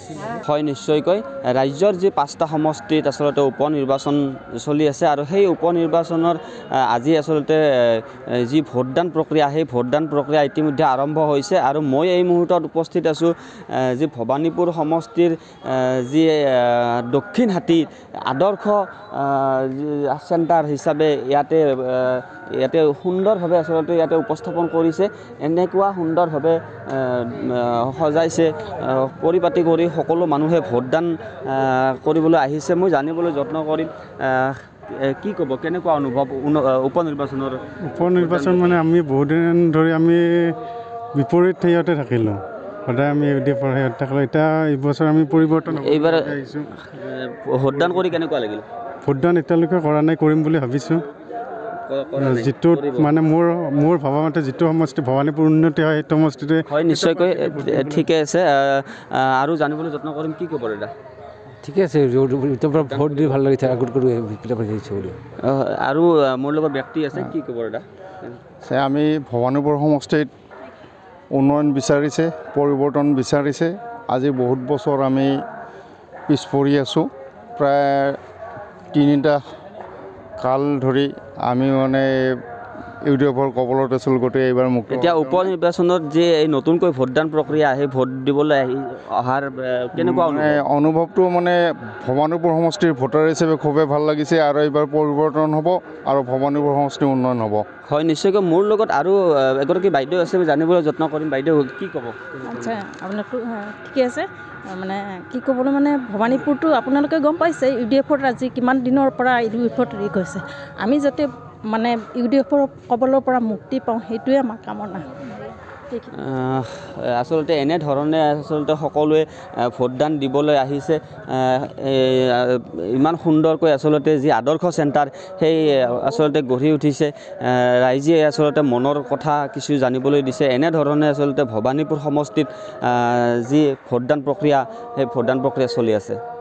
হয় নিশ্চয়কৈ ৰাজ্যৰ যি 5টা সমষ্টিত আচলতে উপ নিৰ্বাচন চলি আছে আৰু সেই উপ নিৰ্বাচনৰ আজি আচলতে যি ভোটদান প্ৰক্ৰিয়া সেই ভোটদান প্ৰক্ৰিয়া ইতিমধ্যে আৰম্ভ হৈছে আৰু মই এই মুহূৰ্তত উপস্থিত আছোঁ যি ভবানীপুৰ সমষ্টিৰ যি দক্ষিণ হাতী আদৰ্শ চেণ্টাৰ হিচাপে ইয়াতে সুন্দৰভাৱে আচলতে ইয়াতে উপস্থাপন কৰিছে এনেকুৱা সুন্দৰভাৱে সজাইছে পৰিপাতি কৰি সকলো মানুহে ভোটদান কৰিবলৈ আহিছে মই জানিবলৈ যত্ন কৰিম কি ক'ব কেনেকুৱা অনুভৱ উপনিৰ্বাচন মানে আমি বহুত দিন ধৰি আমি বিপৰীত হেৰিয়তে থাকিলোঁ সদায় আমি ইউডিএফৰ হেৰিয়ত থাকিলোঁ এতিয়া এইবছৰ আমি পৰিৱৰ্তন এইবাৰ আহিছোঁ ভোটদান কৰি কেনেকুৱা লাগিল ভোটদান এতিয়ালৈকে কৰা নাই কৰিম বুলি ভাবিছোঁ যিটোত মানে মোৰ ভবা মতে যিটো সমষ্টি ভবানীপুৰ উন্নতি হয় সেইটো সমষ্টিতে হয় নিশ্চয়কৈ ঠিকে আছে আৰু জানিবলৈ যত্ন কৰিম কি ক'ব দাদা ঠিকে আছে ভোট দি ভাল লাগিছে আগত কৰি বুলি আৰু মোৰ লগত ব্যক্তি আছে কি ক'ব দাদা আমি ভবানীপুৰ সমষ্টিত উন্নয়ন বিচাৰিছে পৰিৱৰ্তন বিচাৰিছে আজি বহুত বছৰ আমি পিছ পৰি আছোঁ প্ৰায় 3টা কাল ধৰি আমি মানে ইউডিএফৰ কবলত আছিলোঁ গোটেই এইবাৰ মুক্ত এতিয়া উপ নিৰ্বাচনত যে এই নতুনকৈ ভোটদান প্ৰক্ৰিয়া সেই ভোট দিবলৈ অহাৰ কেনেকুৱা অনুভৱটো মানে ভবানীপুৰ সমষ্টিৰ ভোটাৰ হিচাপে খুবেই ভাল লাগিছে আৰু এইবাৰ পৰিৱৰ্তন হ'ব আৰু ভবানীপুৰ সমষ্টিৰ উন্নয়ন হ'ব হয় নিশ্চয়কৈ মোৰ লগত আৰু এগৰাকী বাইদেউ আছে জানিবলৈ যত্ন কৰিম বাইদেউ কি ক'ব আচ্ছা আপোনাৰতো ঠিকে আছে মানে কি ক'বলৈ মানে ভবানীপুৰটো আপোনালোকে গম পাইছে ইউডিএফৰ আজি কিমান দিনৰ পৰা ইউডিএফত হৈছে আমি যাতে মানে ইউডিএফৰ কবলৰ পৰা মুক্তি পাওঁ সেইটোৱে আমাৰ কামনা আচলতে এনেধৰণে আচলতে সকলোৱে ভোটদান দিবলৈ আহিছে ইমান সুন্দৰকৈ আচলতে যি আদৰ্শ চেণ্টাৰ সেই আচলতে গঢ়ি উঠিছে ৰাইজে আচলতে মনৰ কথা কিছু জানিবলৈ দিছে এনেধৰণে আচলতে ভবানীপুৰ সমষ্টিত যি ভোটদান প্ৰক্ৰিয়া সেই ভোটদান প্ৰক্ৰিয়া চলি আছে